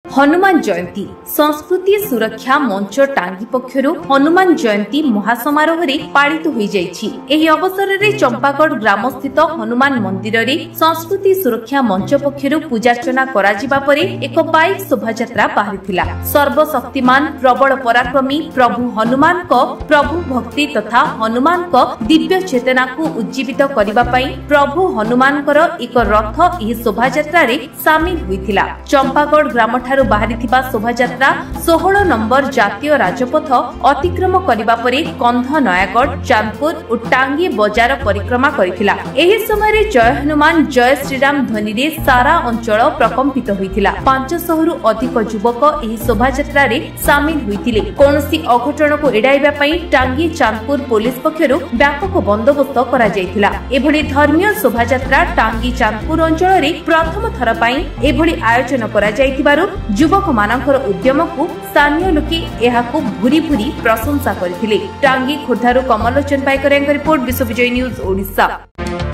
हनुमान जयंती संस्कृति सुरक्षा मंच टांगी पक्षरु हनुमान जयंती महासमारोह पालित हो जाइछि। एही अवसर रे चंपागढ़ ग्राम स्थित हनुमान मंदिर रे संस्कृति सुरक्षा मंच पक्षरु पूजार्चना करा जिबा परे एक बाइक शोभायात्रा बाहरिथिला। सर्वशक्तिमान प्रबल पराक्रमी प्रभु हनुमान को प्रभु भक्ति तथा हनुमान को दिव्य चेतना को उज्जीवित करिबा पई प्रभु हनुमान कर एक रथ एही शोभायात्रा रे शामिल होइथिला। चंपागढ़ ग्राम बाहरिथिबा शोभायात्रा 16 नंबर जातीय राजपथ अतिक्रम करिबा परे कंध नयागढ़ चांदपुर और टांगी बजार परिक्रमा करिथिला। एही समय रे जय हनुमान जय श्रीराम ध्वनि रे सारा अंचल प्रकंपित होइथिला। 500 रु अधिक युवक एही शोभायात्रा रे शामिल होइथिले। कोनोसी अघटन को एडाइबा पई टांगी चांदपुर पुलिस पक्षरु व्यापक बंदोबस्त करा जायथिला। एभली धर्मीय शोभायात्रा टांगी चांदपुर अंचल रे प्रथम थर पई एभली आयोजन करा जायथिबारु युवक मानकर उद्यम को स्थानीय लोके एहाकु भूरी भूरी प्रशंसा करथिले। टांगी खोर्धारु कमलोचन पाइकर रिपोर्ट विश्व विजय न्यूज ओडिशा।